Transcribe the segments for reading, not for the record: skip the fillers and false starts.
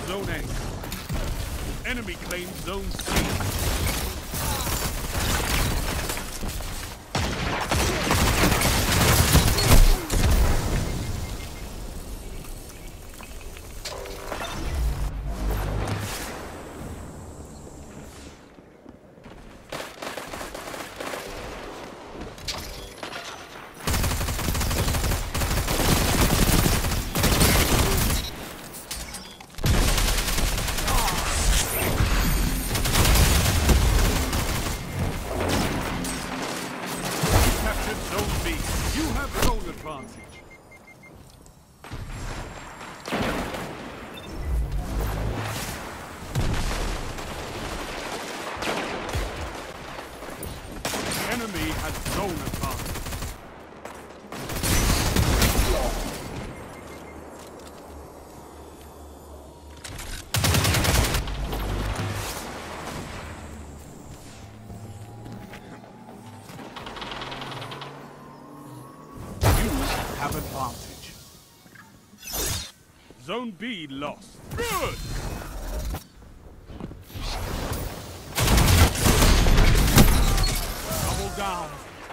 Zone A. Enemy claims Zone C. Enemy has zone advantage. You have advantage. Zone B lost. Good! Double down.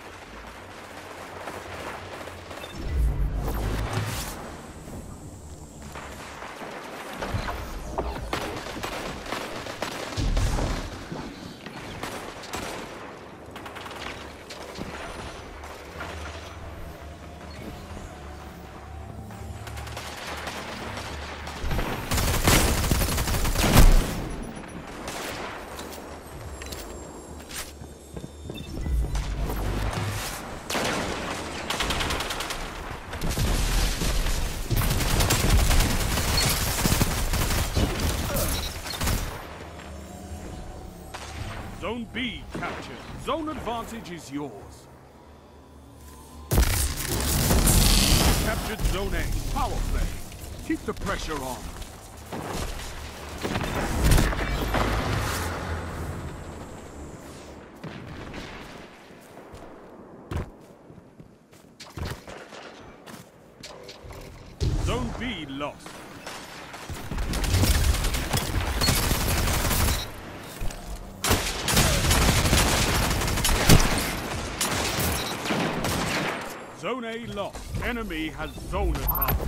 Zone B captured. Zone advantage is yours. Captured Zone A. Power play. Keep the pressure on. Zone B lost. Zone A lost. Enemy has zone advantage.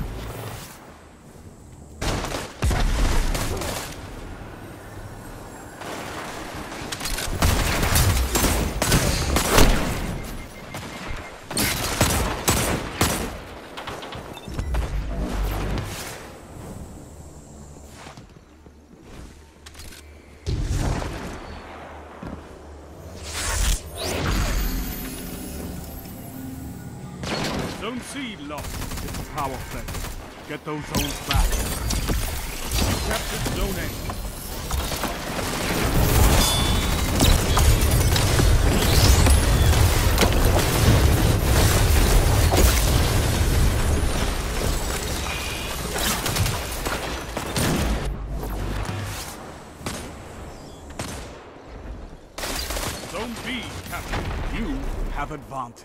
Zone C lost. It's power play. Get those zones back. You captured Zone A. Zone B captured. You have advantage.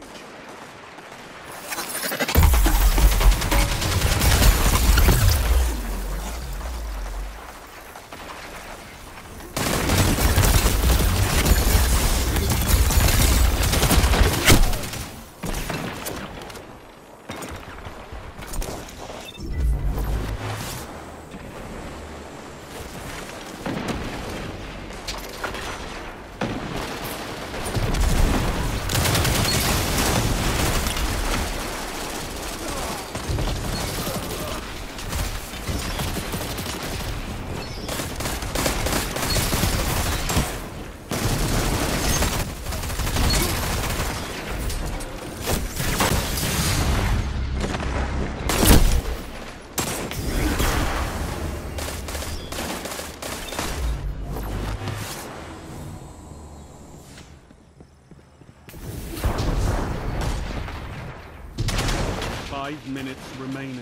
Five minutes remaining.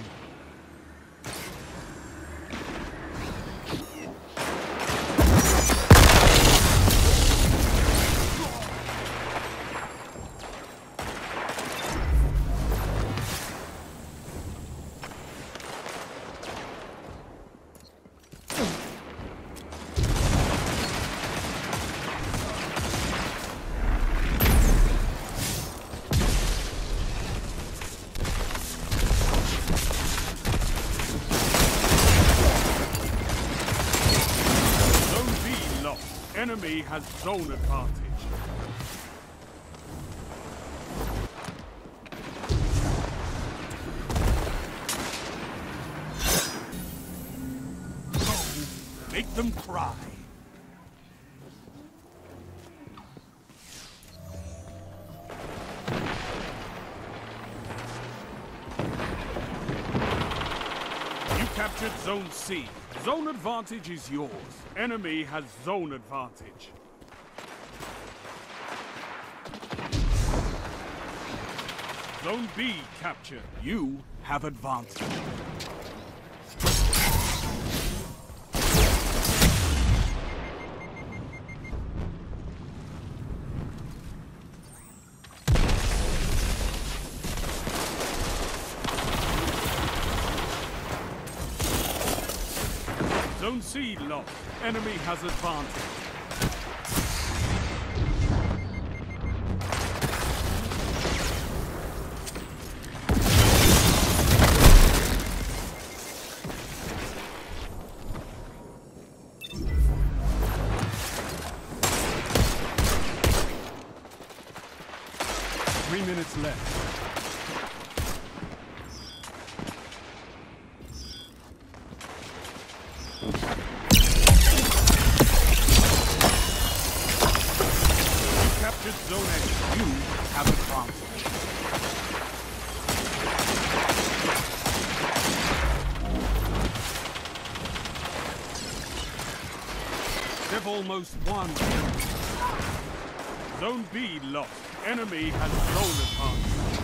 Enemy has zone advantage. Go, make them cry. Captured Zone C. Zone advantage is yours. Enemy has zone advantage. Zone B captured. You have advantage. Zone C lost. Enemy has advantage. Three minutes left. Zone A, you have advantage. They've almost won. Zone B lost. Enemy has zone advantage.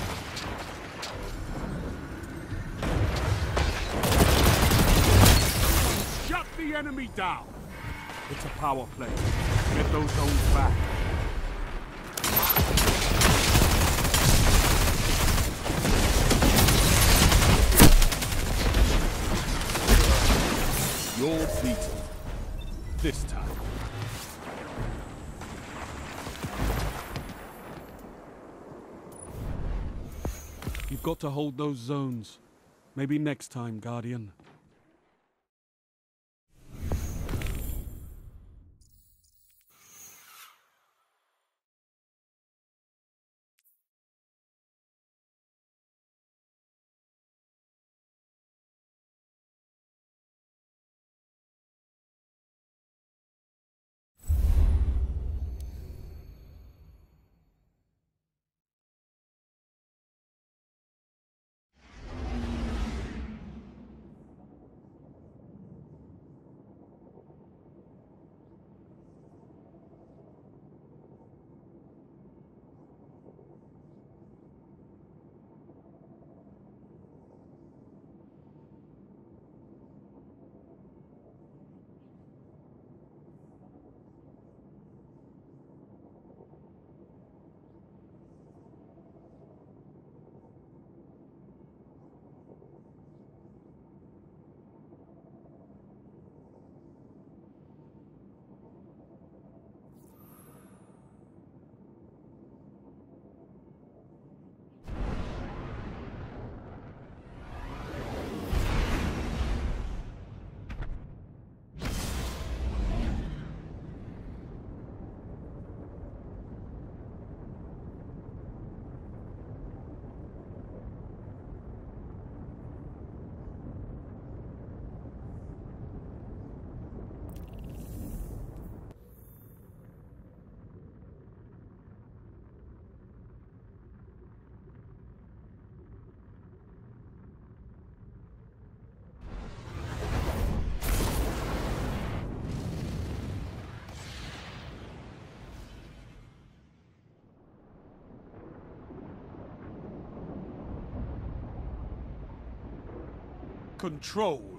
Shut the enemy down. It's a power play. Get those zones back. You're beaten. This time. You've got to hold those zones. Maybe next time, Guardian. Control.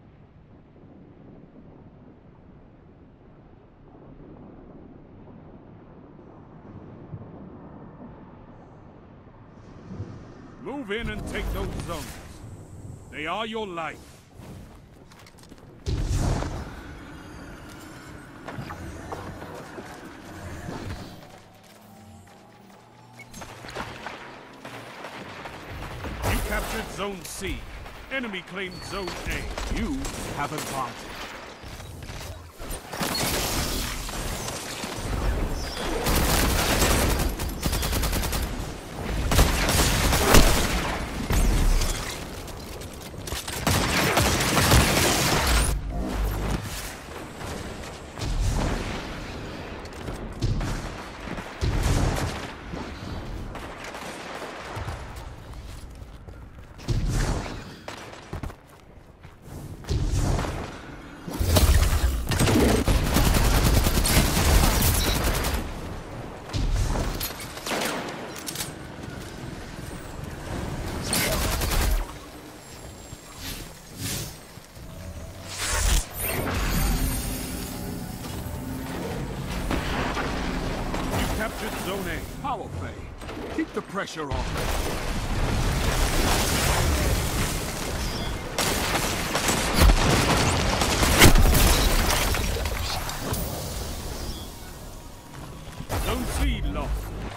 Move in and take those zones. They are your life. You captured Zone C. Enemy claimed Zone A. You have advantage. captured Zone A. Power play. Keep the pressure on. Zone C lost.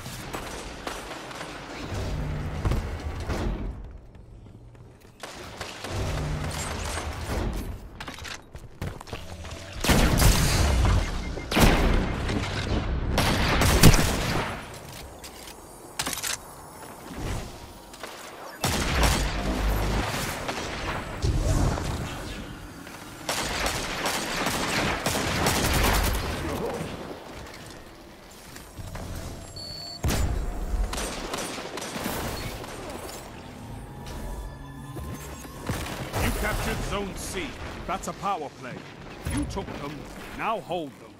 Captured Zone C. That's a power play. You took them, now hold them.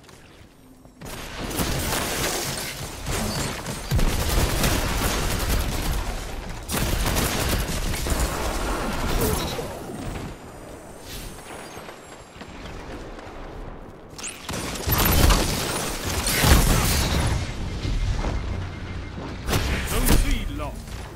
Zone C lost.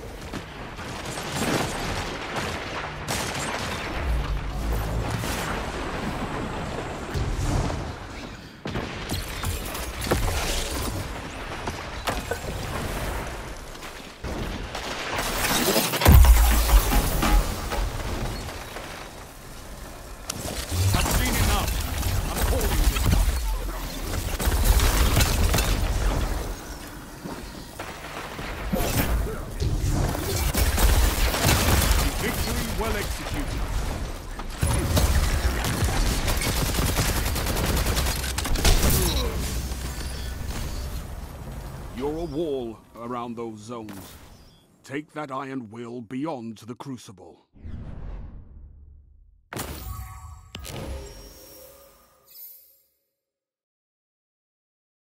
Well executed. You're a wall around those zones. Take that iron will beyond the Crucible.